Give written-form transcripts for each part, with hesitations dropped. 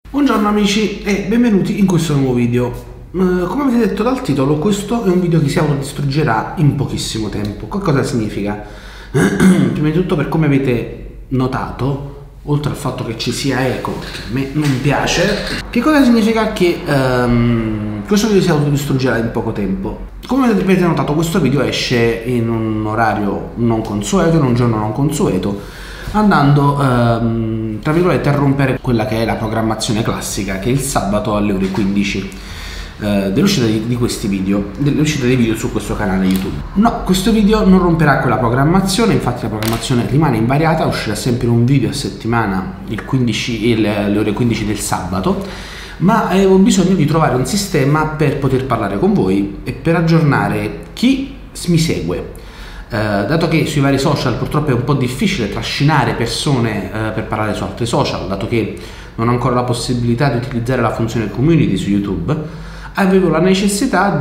Buongiorno amici e benvenuti in questo nuovo video. Come avete detto dal titolo, questo è un video che si autodistruggerà in pochissimo tempo. Che cosa significa? Prima di tutto, per come avete notato, oltre al fatto che ci sia eco, che a me non piace, che cosa significa che questo video si autodistruggerà in poco tempo? Come avete notato, questo video esce in un orario non consueto, in un giorno non consueto, andando tra virgolette a rompere quella che è la programmazione classica, che è il sabato alle ore 15 dell'uscita di questi video, dell'uscita dei video su questo canale YouTube. No, questo video non romperà quella programmazione, infatti la programmazione rimane invariata, uscirà sempre un video a settimana alle ore 15 del sabato, ma ho bisogno di trovare un sistema per poter parlare con voi e per aggiornare chi mi segue. Dato che sui vari social purtroppo è un po' difficile trascinare persone per parlare su altri social, dato che non ho ancora la possibilità di utilizzare la funzione community su YouTube, avevo la necessità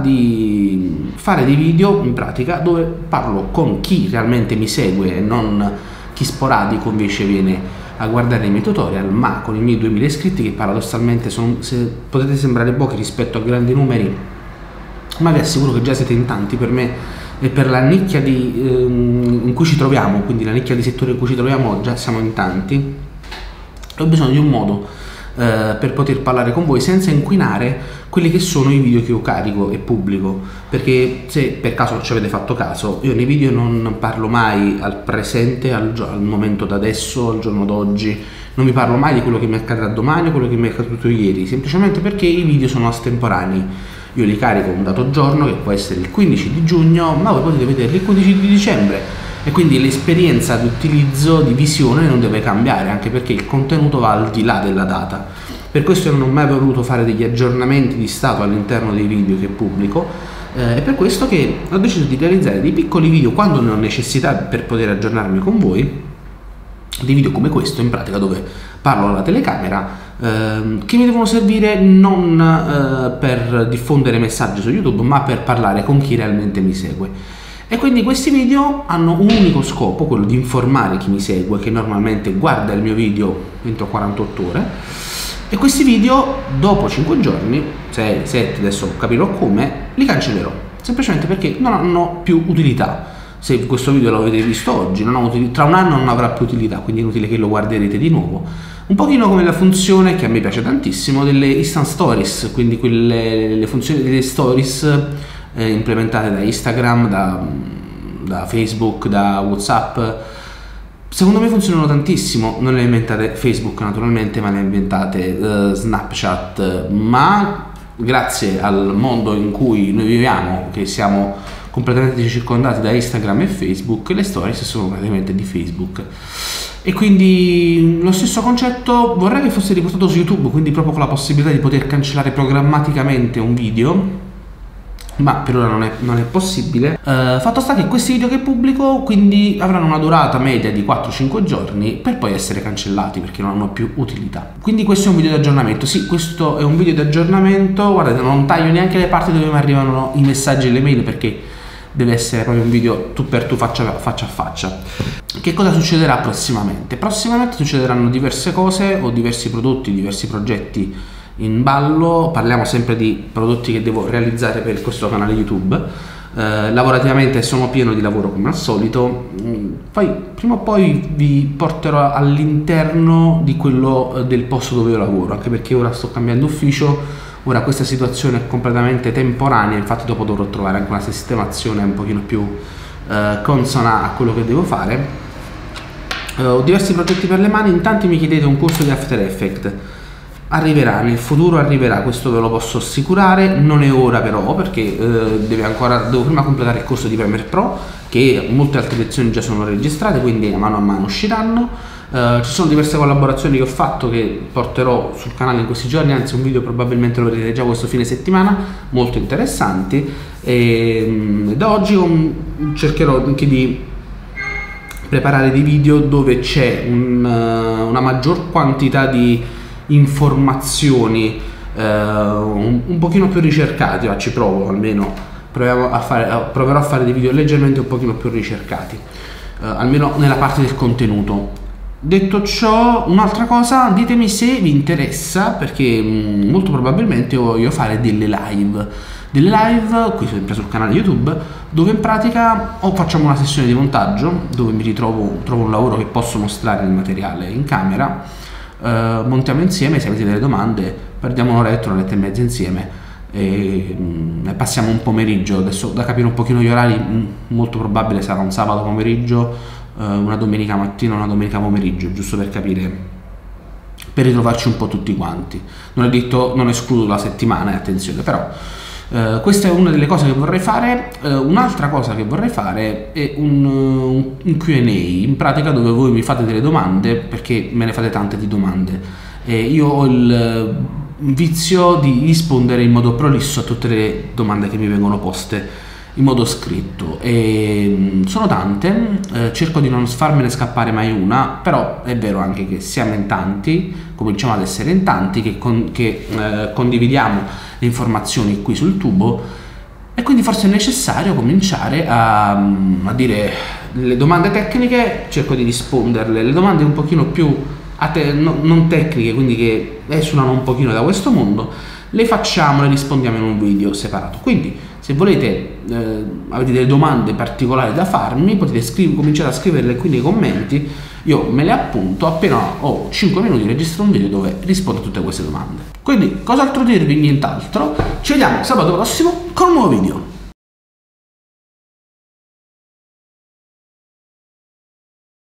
di fare dei video in pratica dove parlo con chi realmente mi segue e non chi sporadico invece viene a guardare i miei tutorial, ma con i miei 2000 iscritti, che paradossalmente potete sembrare pochi rispetto a grandi numeri, ma vi assicuro che già siete in tanti per me. E per la nicchia in cui ci troviamo, quindi la nicchia di settore in cui ci troviamo, già siamo in tanti. Ho bisogno di un modo per poter parlare con voi senza inquinare quelli che sono i video che io carico e pubblico, perché se per caso non ci avete fatto caso, io nei video non parlo mai al presente, al momento d'adesso, al giorno d'oggi, non vi parlo mai di quello che mi accadrà domani o quello che mi è accaduto ieri, semplicemente perché i video sono estemporanei. Io li carico un dato giorno, che può essere il 15 di giugno, ma voi potete vederli il 15 di dicembre, e quindi l'esperienza di utilizzo, di visione non deve cambiare, anche perché il contenuto va al di là della data. Per questo io non ho mai voluto fare degli aggiornamenti di stato all'interno dei video che pubblico, è per questo che ho deciso di realizzare dei piccoli video quando ne ho necessità per poter aggiornarmi con voi, dei video come questo in pratica, dove parlo alla telecamera, che mi devono servire non per diffondere messaggi su YouTube, ma per parlare con chi realmente mi segue. E quindi questi video hanno un unico scopo, quello di informare chi mi segue, che normalmente guarda il mio video entro 48 ore, e questi video dopo 5 giorni, 6, 7, adesso capirò come, li cancellerò, semplicemente perché non hanno più utilità. Se questo video lo avete visto oggi, tra un anno non avrà più utilità, quindi è inutile che lo guarderete di nuovo. Un pochino come la funzione, che a me piace tantissimo, delle instant stories, quindi le funzioni delle stories implementate da Instagram, da Facebook, da WhatsApp. Secondo me funzionano tantissimo. Non le ha inventate Facebook naturalmente, ma le ha inventate Snapchat, ma grazie al mondo in cui noi viviamo, che siamo completamente circondati da Instagram e Facebook, le stories sono praticamente di Facebook. E quindi lo stesso concetto vorrei che fosse riportato su YouTube, quindi proprio con la possibilità di poter cancellare programmaticamente un video, ma per ora non è possibile. Fatto sta che questi video che pubblico quindi avranno una durata media di 4-5 giorni per poi essere cancellati, perché non hanno più utilità. Quindi questo è un video di aggiornamento. Sì, questo è un video di aggiornamento. Guardate, non taglio neanche le parti dove mi arrivano i messaggi e le mail, perché deve essere proprio un video tu per tu, faccia a faccia. Che cosa succederà prossimamente? Prossimamente succederanno diverse cose, o diversi prodotti, diversi progetti in ballo. Parliamo sempre di prodotti che devo realizzare per questo canale YouTube. Lavorativamente sono pieno di lavoro come al solito. Poi prima o poi vi porterò all'interno di quello del posto dove io lavoro, anche perché ora sto cambiando ufficio. Ora questa situazione è completamente temporanea, infatti dopo dovrò trovare anche una sistemazione un pochino più consona a quello che devo fare. Ho diversi progetti per le mani. In tanti mi chiedete un corso di After Effects. Arriverà, nel futuro arriverà, questo ve lo posso assicurare. Non è ora però, perché devo prima completare il corso di Premiere Pro, che molte altre lezioni già sono registrate, quindi a mano usciranno. Ci sono diverse collaborazioni che ho fatto, che porterò sul canale in questi giorni, anzi un video probabilmente lo vedrete già questo fine settimana, molto interessanti. E da oggi cercherò anche di preparare dei video dove c'è una maggior quantità di informazioni un pochino più ricercati. Ci provo, almeno proverò a fare dei video leggermente un pochino più ricercati, almeno nella parte del contenuto. Detto ciò, un'altra cosa, ditemi se vi interessa, perché molto probabilmente voglio fare delle live qui sempre sul canale YouTube, dove in pratica o facciamo una sessione di montaggio dove trovo un lavoro che posso mostrare il materiale in camera, montiamo insieme, se avete delle domande perdiamo un'oretta e mezza insieme e passiamo un pomeriggio. Adesso da capire un pochino gli orari, molto probabile sarà un sabato pomeriggio, una domenica mattina, una domenica pomeriggio, giusto per capire, per ritrovarci un po' tutti quanti. Non è detto, non escludo la settimana, attenzione, però questa è una delle cose che vorrei fare. Un'altra cosa che vorrei fare è un Q&A, in pratica, dove voi mi fate delle domande, perché me ne fate tante di domande. Io ho il vizio di rispondere in modo prolisso a tutte le domande che mi vengono poste in modo scritto, e sono tante, cerco di non farmene scappare mai una, però è vero anche che siamo in tanti, cominciamo ad essere in tanti che condividiamo le informazioni qui sul tubo, e quindi forse è necessario cominciare a dire le domande tecniche, cerco di risponderle, le domande un pochino più non tecniche, quindi che esulano un pochino da questo mondo, le facciamo, le rispondiamo in un video separato. Quindi se volete, avete delle domande particolari da farmi, potete cominciare a scriverle qui nei commenti, io me le appunto, appena ho 5 minuti registro un video dove rispondo a tutte queste domande. Quindi cos'altro dirvi? Nient'altro, ci vediamo sabato prossimo con un nuovo video.